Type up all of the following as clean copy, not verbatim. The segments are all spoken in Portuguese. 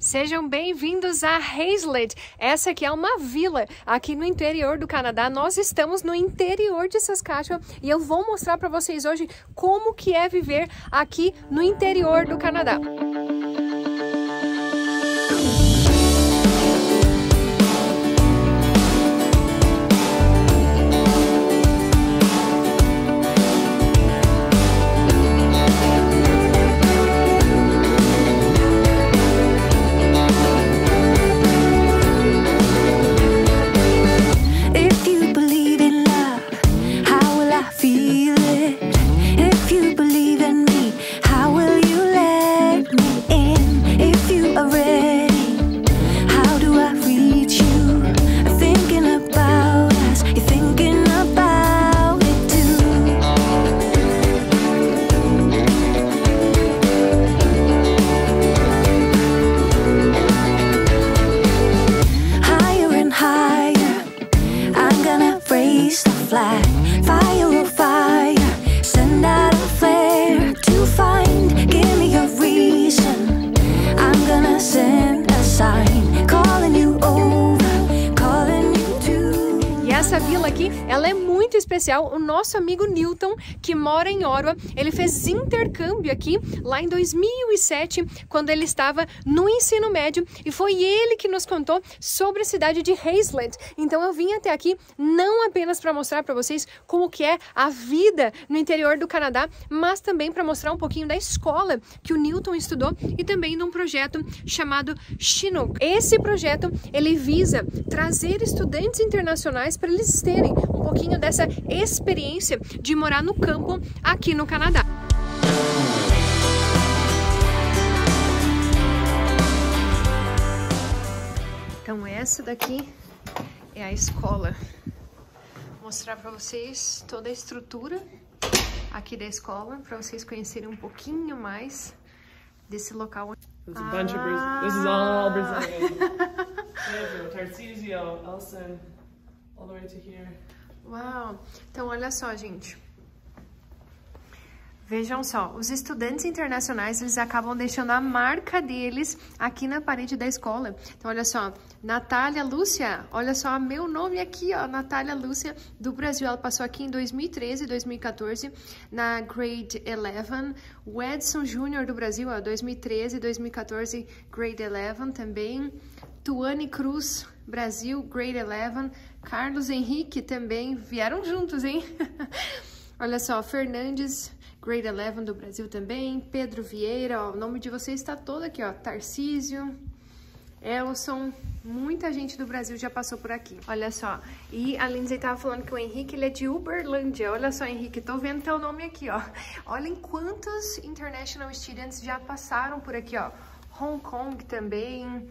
Sejam bem-vindos a Haslett. Essa aqui é uma vila aqui no interior do Canadá. Nós estamos no interior de Saskatchewan e eu vou mostrar para vocês hoje como que é viver aqui no interior do Canadá. Essa vila aqui, ela é muito especial. O nosso amigo Newton, que mora em Ottawa, ele fez intercâmbio aqui lá em 2007, quando ele estava no ensino médio, e foi ele que nos contou sobre a cidade de Haslett. Então eu vim até aqui não apenas para mostrar para vocês como que é a vida no interior do Canadá, mas também para mostrar um pouquinho da escola que o Newton estudou e também de um projeto chamado Chinook. Esse projeto, ele visa trazer estudantes internacionais para eles terem um pouquinho dessa experiência de morar no campo aqui no Canadá. Então essa daqui é a escola. Vou mostrar para vocês toda a estrutura aqui da escola, para vocês conhecerem um pouquinho mais desse local. This is all Brazilian. Tarcísio, Elson, all the way to here. Uau! Então, olha só, gente. Vejam só, os estudantes internacionais, eles acabam deixando a marca deles aqui na parede da escola. Então, olha só, Natália Lúcia, olha só, meu nome aqui, ó, Natália Lúcia, do Brasil. Ela passou aqui em 2013 e 2014, na Grade 11. O Edson Júnior, do Brasil, ó, 2013 e 2014, Grade 11 também. Tuane Cruz, Brasil, Grade 11. Carlos Henrique também, vieram juntos, hein? Olha só, Fernandes, Grade 11 do Brasil também. Pedro Vieira, ó, o nome de vocês está todo aqui, ó. Tarcísio, Elson, muita gente do Brasil já passou por aqui. Olha só, e a Lindsay tava falando que o Henrique, ele é de Uberlândia. Olha só, Henrique, tô vendo teu nome aqui, ó. Olhem quantos international students já passaram por aqui, ó. Hong Kong também,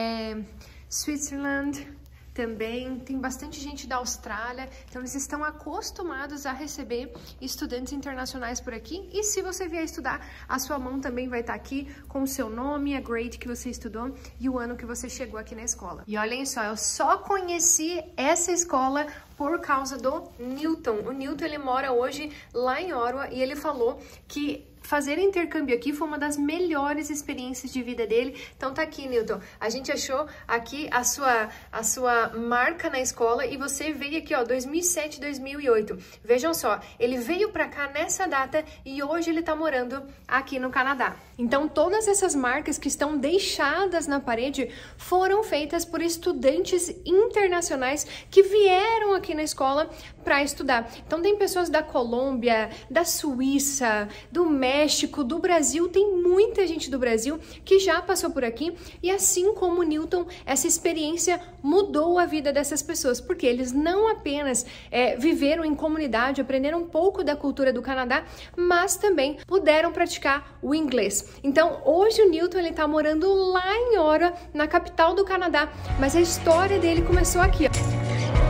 Switzerland também, tem bastante gente da Austrália, então eles estão acostumados a receber estudantes internacionais por aqui, e se você vier estudar, a sua mão também vai estar aqui com o seu nome, a grade que você estudou e o ano que você chegou aqui na escola. E olhem só, eu só conheci essa escola por causa do Newton. O Newton, ele mora hoje lá em Ottawa e ele falou que fazer intercâmbio aqui foi uma das melhores experiências de vida dele. Então tá aqui, Newton. A gente achou aqui a sua marca na escola e você veio aqui, ó, 2007, 2008. Vejam só, ele veio pra cá nessa data e hoje ele tá morando aqui no Canadá. Então todas essas marcas que estão deixadas na parede foram feitas por estudantes internacionais que vieram aqui na escola para estudar. Então tem pessoas da Colômbia, da Suíça, do México, do Brasil, tem muita gente do Brasil que já passou por aqui, e assim como o Newton, essa experiência mudou a vida dessas pessoas, porque eles não apenas viveram em comunidade, aprenderam um pouco da cultura do Canadá, mas também puderam praticar o inglês. Então hoje o Newton, ele tá morando lá em Ottawa, na capital do Canadá, mas a história dele começou aqui, ó.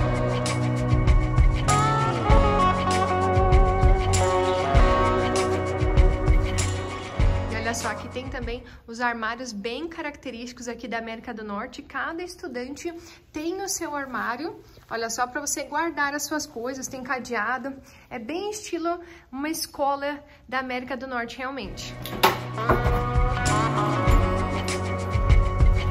Olha só, aqui tem também os armários bem característicos aqui da América do Norte. Cada estudante tem o seu armário. Olha só, para você guardar as suas coisas, tem cadeado. É bem estilo uma escola da América do Norte, realmente.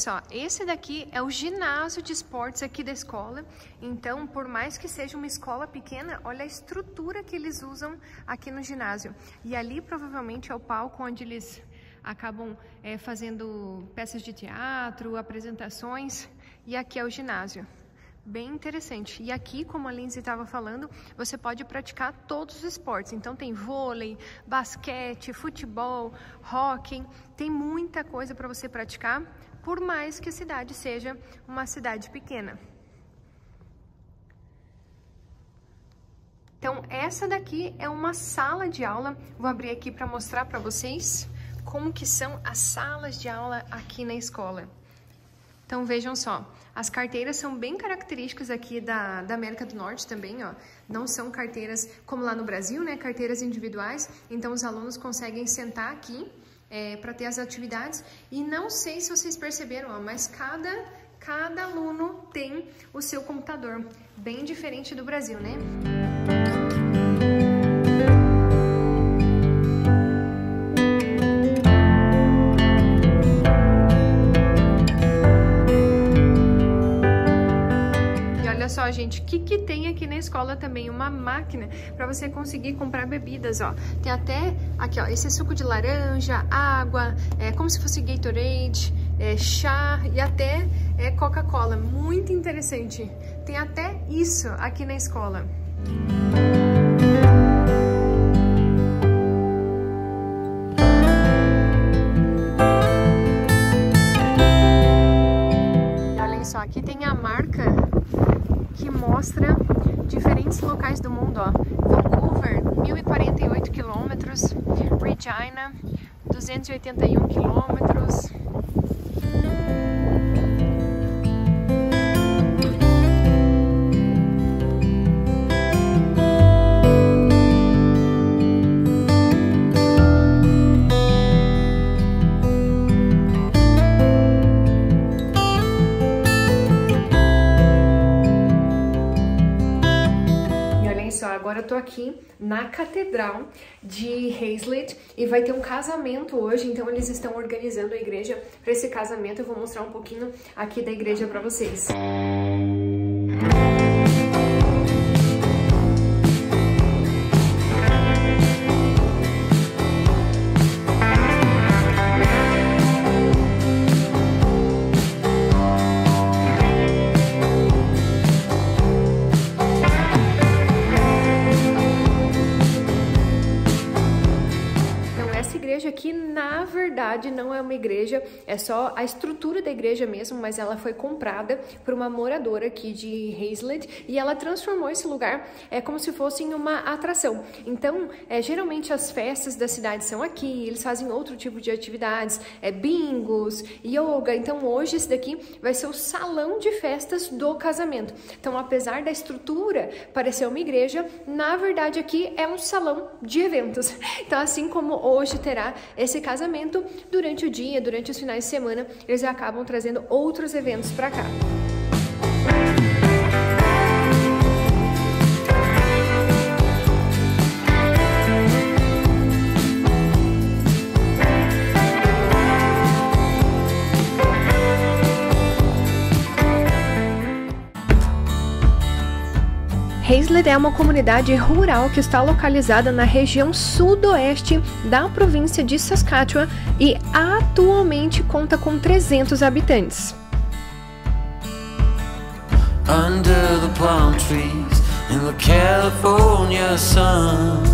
só, esse daqui é o ginásio de esportes aqui da escola. Então, por mais que seja uma escola pequena, olha a estrutura que eles usam aqui no ginásio. E ali provavelmente é o palco onde eles acabam fazendo peças de teatro, apresentações. E aqui é o ginásio. Bem interessante. E aqui, como a Lindsay estava falando, você pode praticar todos os esportes. Então tem vôlei, basquete, futebol, hóquei. Tem muita coisa para você praticar, por mais que a cidade seja uma cidade pequena. Então essa daqui é uma sala de aula. Vou abrir aqui para mostrar para vocês como que são as salas de aula aqui na escola. Então vejam só, as carteiras são bem características aqui da América do Norte também, ó. Não são carteiras como lá no Brasil, né? Carteiras individuais. Então os alunos conseguem sentar aqui para ter as atividades. E não sei se vocês perceberam, ó, mas cada aluno tem o seu computador. Bem diferente do Brasil, né? Só, gente, o que tem aqui na escola também? Uma máquina para você conseguir comprar bebidas, ó. Tem até aqui, ó, esse suco de laranja, água, como se fosse Gatorade, chá e até Coca-Cola. Muito interessante. Tem até isso aqui na escola. E olhem só, aqui tem a marca que mostra diferentes locais do mundo, ó. Vancouver, 1048 quilômetros, Regina, 281 quilômetros. Agora eu tô aqui na Catedral de Haslett e vai ter um casamento hoje, então eles estão organizando a igreja para esse casamento. Eu vou mostrar um pouquinho aqui da igreja para vocês. Aqui, na verdade, não é uma igreja, é só a estrutura da igreja mesmo, mas ela foi comprada por uma moradora aqui de Haslett e ela transformou esse lugar como se fosse uma atração. Então, geralmente as festas da cidade são aqui, eles fazem outro tipo de atividades, bingos, yoga. Então, hoje esse daqui vai ser o salão de festas do casamento. Então, apesar da estrutura parecer uma igreja, na verdade aqui é um salão de eventos. Então, assim como hoje terá esse casamento, durante o dia, durante os finais de semana, eles acabam trazendo outros eventos para cá. Haslett é uma comunidade rural que está localizada na região sudoeste da província de Saskatchewan e atualmente conta com 300 habitantes. Under the palm trees in the California sun,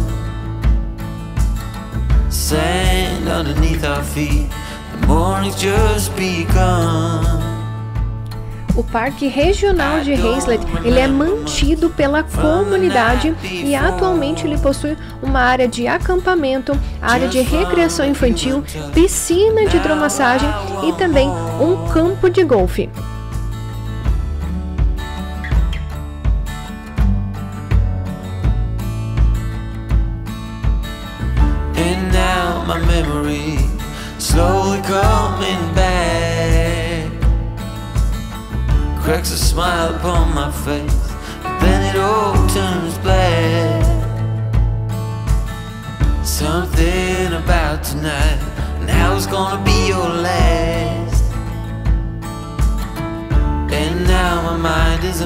sand underneath our feet, the morning's just begun. O Parque Regional de Haslett, ele é mantido pela comunidade e atualmente ele possui uma área de acampamento, área de recreação infantil, piscina de hidromassagem e também um campo de golfe. And now my memory slowly coming back. Cracks a smile upon my face, but then it all turns black. Something about tonight, now it's gonna be your last.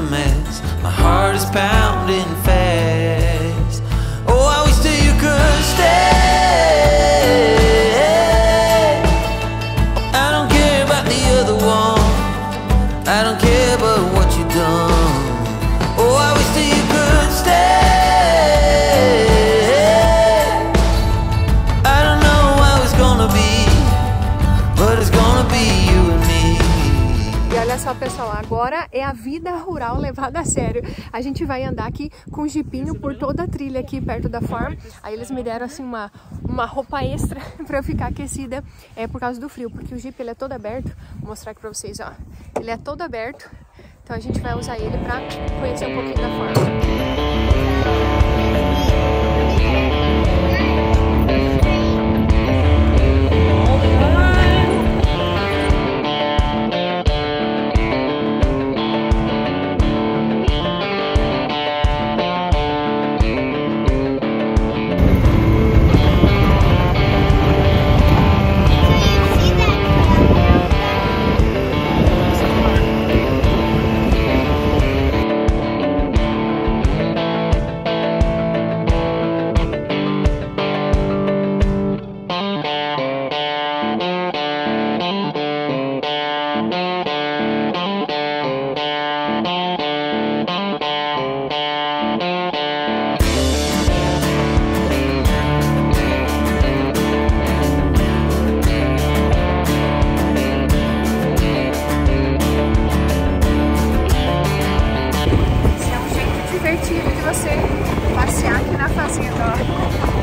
a mess. My heart is pounding fast. Oh, I wish that you could stay. I don't care about the other one. I don't care about what you done. Oh, I wish that you could stay. I don't know how it's gonna be, but it's gonna be you and me. E olha só, pessoal, agora é a vida rural levada a sério. A gente vai andar aqui com o jipinho por toda a trilha aqui perto da farm. Aí eles me deram assim uma roupa extra para eu ficar aquecida por causa do frio, porque o Jeep ele é todo aberto. Vou mostrar aqui para vocês, ó. Ele é todo aberto, então a gente vai usar ele para conhecer um pouquinho da farm. Passear aqui na fazenda, ó.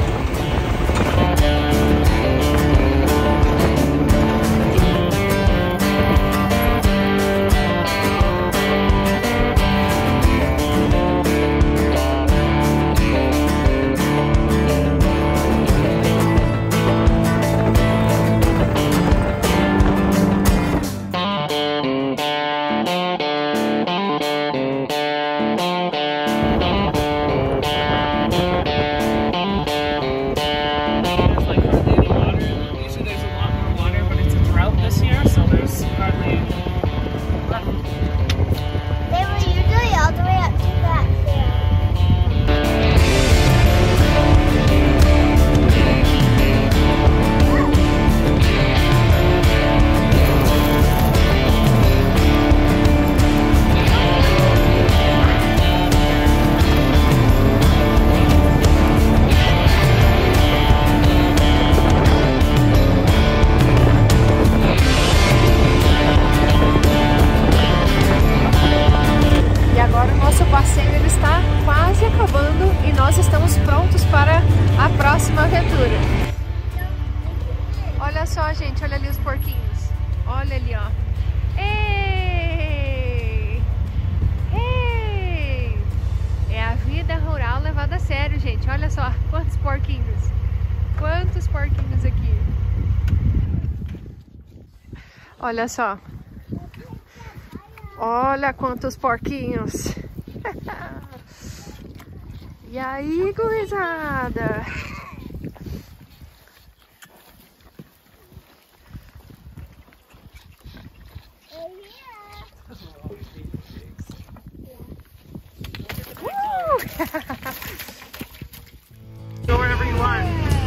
Próxima aventura. Olha só, gente, olha ali os porquinhos. Olha ali, ó. Ei! Ei! É a vida rural levada a sério, gente. Olha só, quantos porquinhos. Quantos porquinhos aqui. Olha só. Olha quantos porquinhos. E aí, gurizada? Go wherever you want.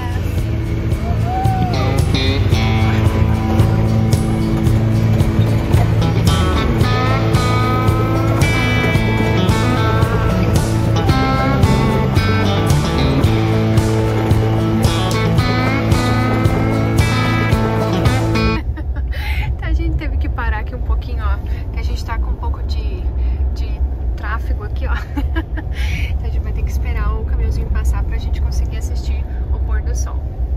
A gente teve que parar aqui um pouquinho, ó, que a gente tá com um pouco de tráfego aqui, ó. Então a gente vai ter que esperar o caminhãozinho passar pra gente conseguir assistir o pôr do sol.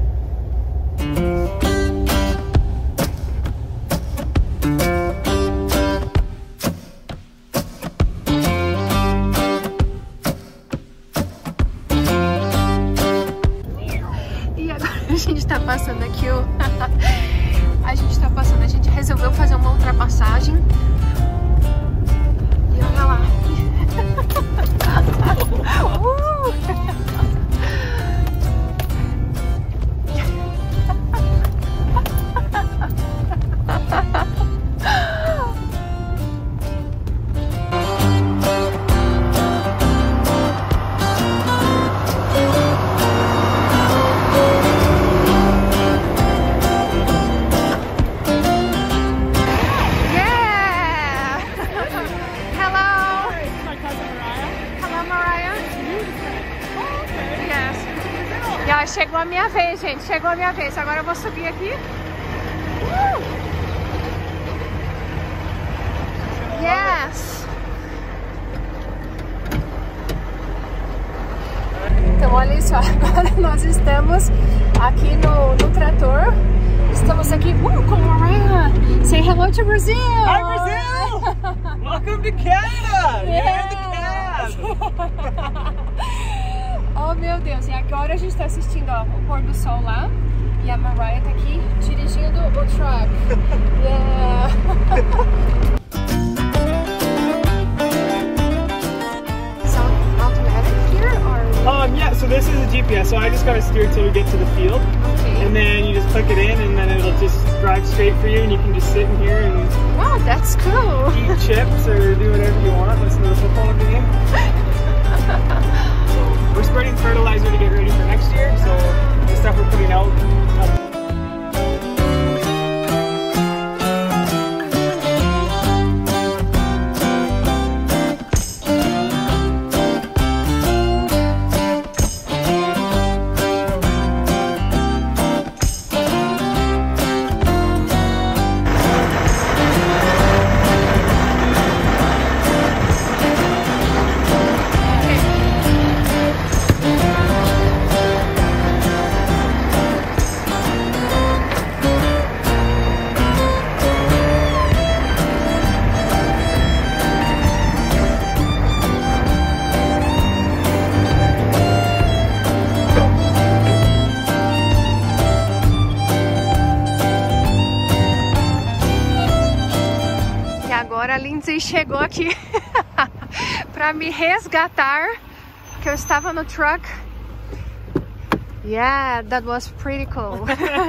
E agora a gente tá passando aqui o... a gente resolveu fazer uma ultrapassagem. E olha lá. a minha vez, gente. Chegou a minha vez. Agora eu vou subir aqui. Yes! Então, olha só. Agora nós estamos aqui no trator. Estamos aqui com Mariah. Say hello to Brazil! Hi, Brazil! Welcome to Canada! Yes. You're in the cab! Oh, meu Deus. E agora a gente está assistindo ó, o pôr do sol lá. E a Mariah tá aqui dirigindo o truck. Yeah! Yeah, so this is a GPS, so I just gotta steer till we get to the field. Okay. And then you just click it in and then it'll just drive straight for you and you can just sit in here and Wow, that's cool! eat chips or do whatever you want, listen to the football game. So we're spreading fertilizer to get ready for next year, so the stuff we're putting out. A Lindsay chegou aqui para me resgatar, que eu estava no truck. Yeah, that was pretty cool.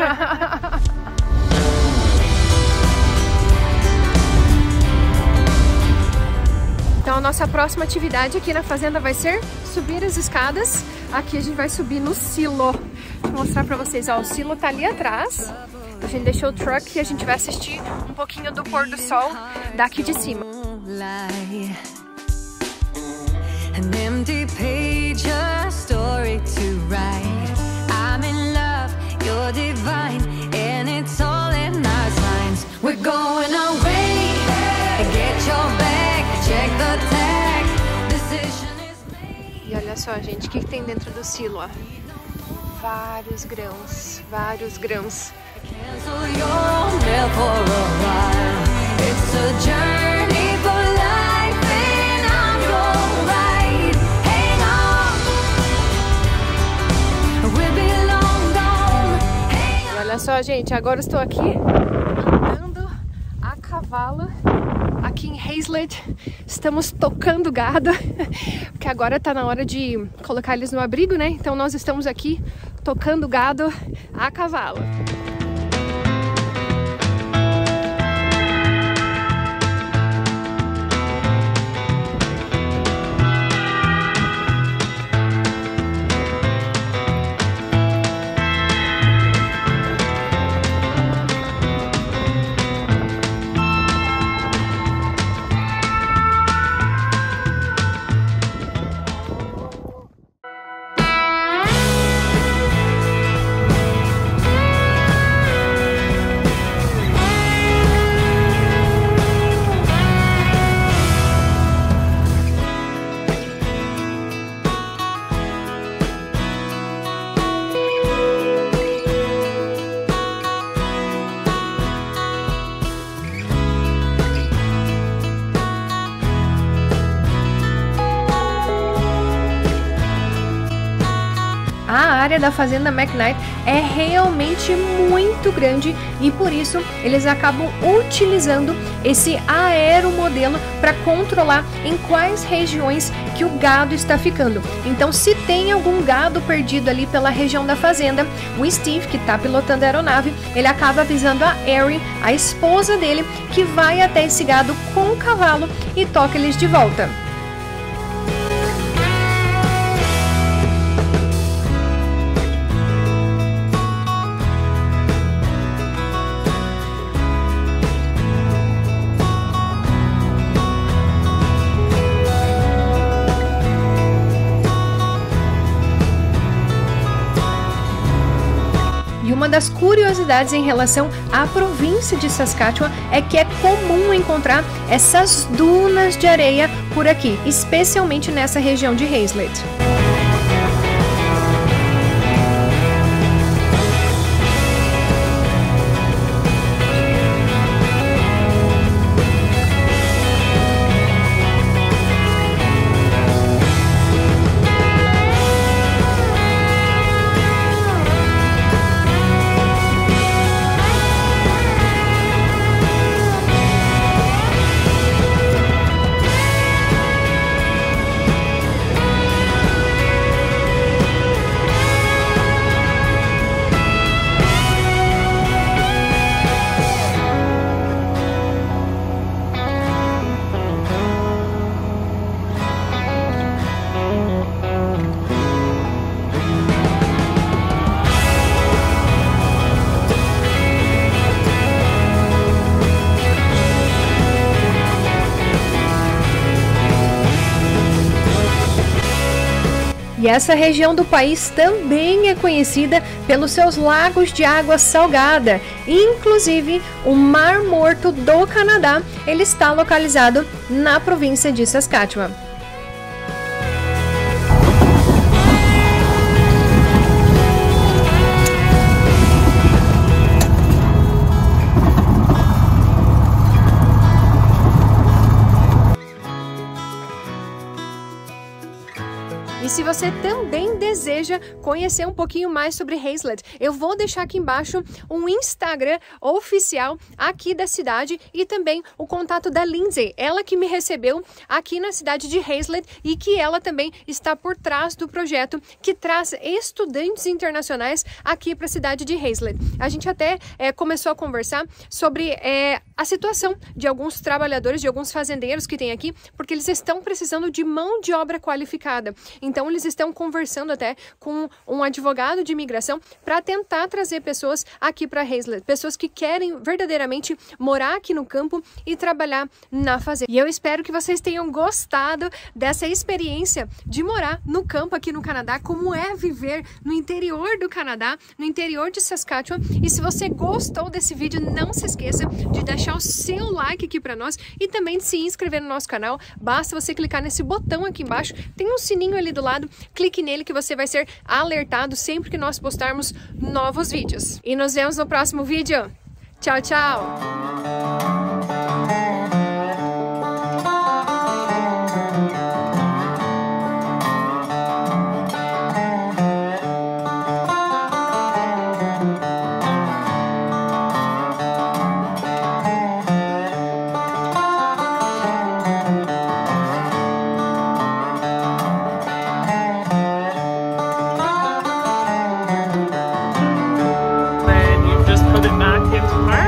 Então a nossa próxima atividade aqui na fazenda vai ser subir as escadas. Aqui a gente vai subir no silo. Vou mostrar para vocês, ó, o silo tá ali atrás. A gente deixou o truck e a gente vai assistir um pouquinho do pôr do sol daqui de cima. An empty page, a story to write. I'm in love, you're divine, and it's all in our signs. We're going away, get your bag, check the tag, decision is made. E olha só, gente, o que tem dentro do silo, ó? Vários grãos, vários grãos. Cancel your mail for a while. It's a journey for life and I'm your ride. Hang on, we'll be long gone. Hang on. Olha só, gente, agora eu estou aqui andando a cavalo aqui em Hazlet. Estamos tocando gado, porque agora tá na hora de colocar eles no abrigo, né? Então nós estamos aqui tocando gado a cavalo. A área da fazenda McKnight é realmente muito grande e por isso eles acabam utilizando esse aeromodelo para controlar em quais regiões que o gado está ficando. Então, se tem algum gado perdido ali pela região da fazenda, o Steve, que está pilotando a aeronave, ele acaba avisando a Erin, a esposa dele, que vai até esse gado com o cavalo e toca eles de volta. Uma das curiosidades em relação à província de Saskatchewan é que é comum encontrar essas dunas de areia por aqui, especialmente nessa região de Haslett. E essa região do país também é conhecida pelos seus lagos de água salgada. Inclusive, o Mar Morto do Canadá, ele está localizado na província de Saskatchewan. E se você também deseja conhecer um pouquinho mais sobre Haslett, eu vou deixar aqui embaixo um Instagram oficial aqui da cidade e também o contato da Lindsay, ela que me recebeu aqui na cidade de Haslett e que ela também está por trás do projeto que traz estudantes internacionais aqui para a cidade de Haslett. A gente até começou a conversar sobre a situação de alguns trabalhadores, de alguns fazendeiros que tem aqui, porque eles estão precisando de mão de obra qualificada. Então, eles estão conversando até com um advogado de imigração para tentar trazer pessoas aqui para Haslett, pessoas que querem verdadeiramente morar aqui no campo e trabalhar na fazenda. E eu espero que vocês tenham gostado dessa experiência de morar no campo aqui no Canadá, como é viver no interior do Canadá, no interior de Saskatchewan. E se você gostou desse vídeo, não se esqueça de deixar o seu like aqui para nós e também de se inscrever no nosso canal. Basta você clicar nesse botão aqui embaixo, tem um sininho ali do lado, clique nele que você vai ser alertado sempre que nós postarmos novos vídeos. E nos vemos no próximo vídeo. Tchau, tchau! Then you just put it back into park.